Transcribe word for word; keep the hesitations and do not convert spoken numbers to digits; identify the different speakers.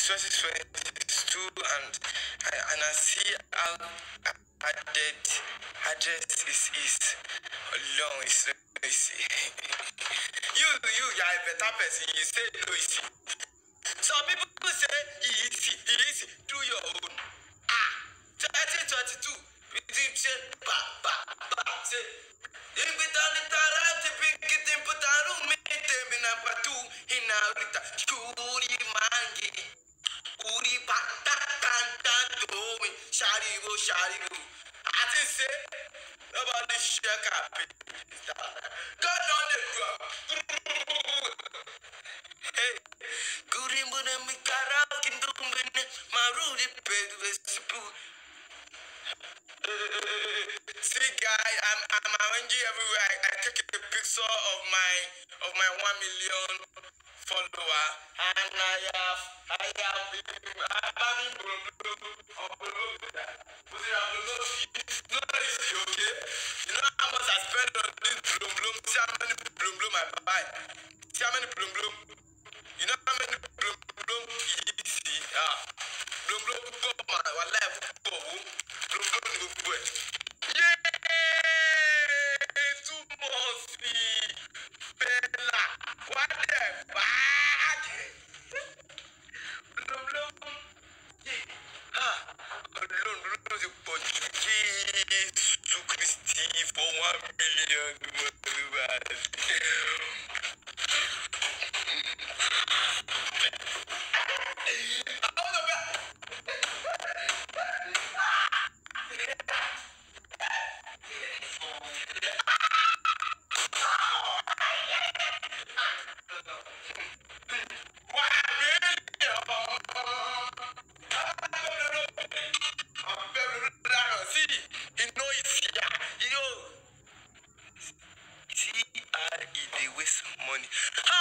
Speaker 1: twenty twenty-two, and I, and I see how added address is is long is easy. you you you are a better person. You say no easy. Some people say easy, easy. Do your own. Ah, twenty twenty-two. We did say ba ba ba say. If we don't let our to pick it in, put our room in them in a patu in our rita. Shuri mangi. Uri pata tanta doing. Sharigo, sharigo. I didn't say about this shake up. God on the drum. Hey, good in Bunami Karak in Dumbin, Marudi paid with spoon. See, guy, I'm I'm arranging everywhere. I, I take a picture of my of my one million follower, and I have I have been having no easy, okay? You know how much I spend on this bloom bloom? See how many bloom bloom I buy? See how many bloom bloom? You know how many bloom bloom easy? Ah, bloom bloom go my life go bloom bloom go go. Yeah, too much. Peller, what the fuck? Bloom bloom. Yeah. Ah, alone lose the Portuguese to Christy for one million. Money.